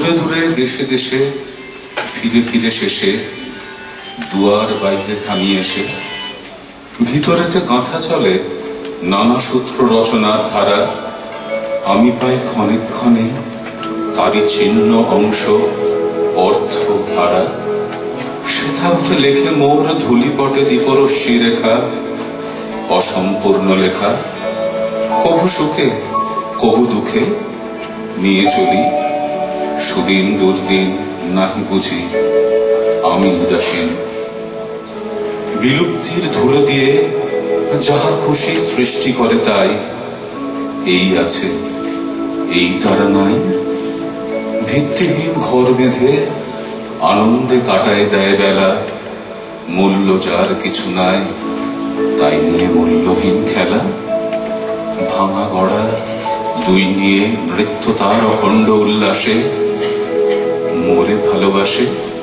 দূরে দূরে দেশে দেশে ফিরে ফিরে শেষে দুয়ার বাইরে থামিয়ে এসে ভিতরেতে গাঁথা চলে নানা সূত্র রচনার ধারা। আমি পাই ক্ষণে ক্ষণে তারই ছিন্ন অংশ অর্থ হারা। সেথা হতে লেখে মোর ধূলিপটে দীপরশ্মি রেখা, অসম্পূর্ণ লেখা। কভু সুখে কভু দুঃখে নিয়ে চলি সুদিন দুর্দিন নাহি বুঝি আমি উদাসীন। বিলুপ্তির ধুলো দিয়ে যাহা খুশি সৃষ্টি করে তাই, এই আছে এই তারা নাই। ভিত্তিহীন ঘর বেঁধে আনন্দে কাটায় দেয় বেলা, মূল্য যার কিছু নাই তাই নিয়ে মূল্যহীন খেলা। ভাঙা গড়া দুই নিয়ে নৃত্য তার অখণ্ড উল্লাসে, মোরে ভালোবাসে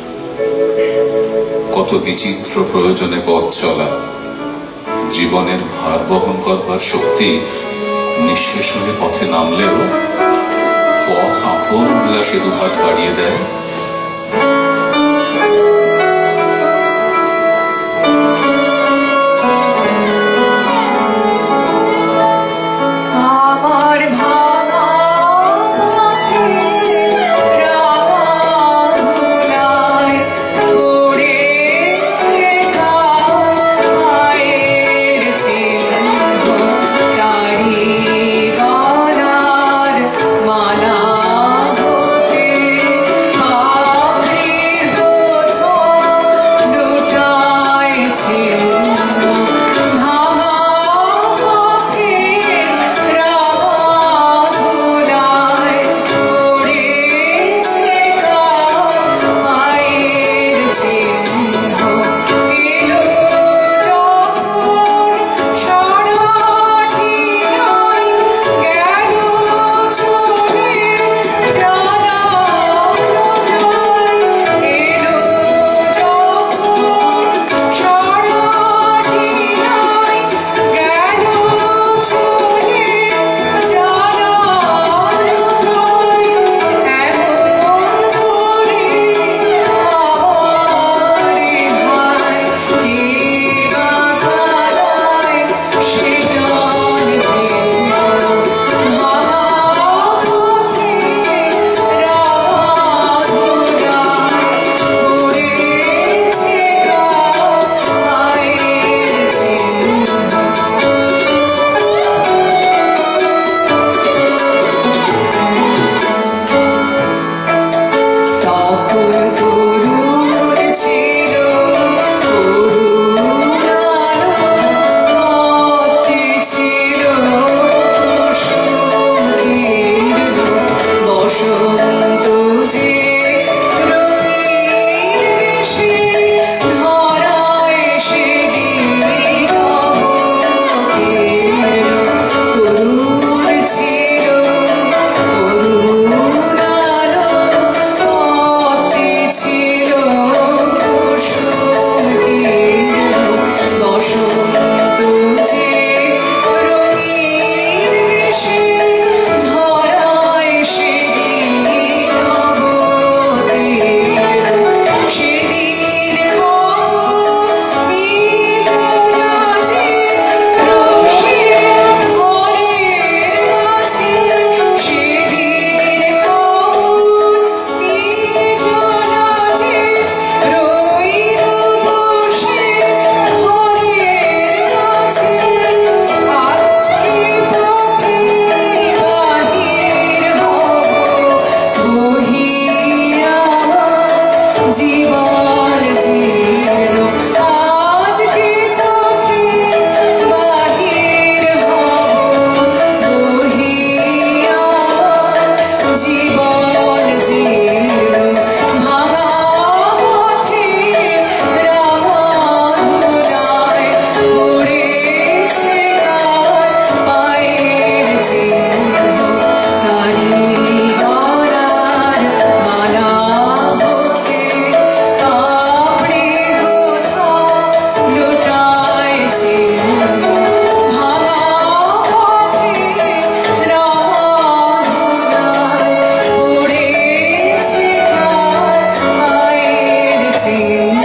কত বিচিত্র প্রয়োজনে পথ চলা। জীবনের ভার বহন করবার শক্তি নিঃশেষ হয়ে পথে নামলেও পথ আপন উল্লাসে দুহাত বাড়িয়ে দেয়। মালা হতে seen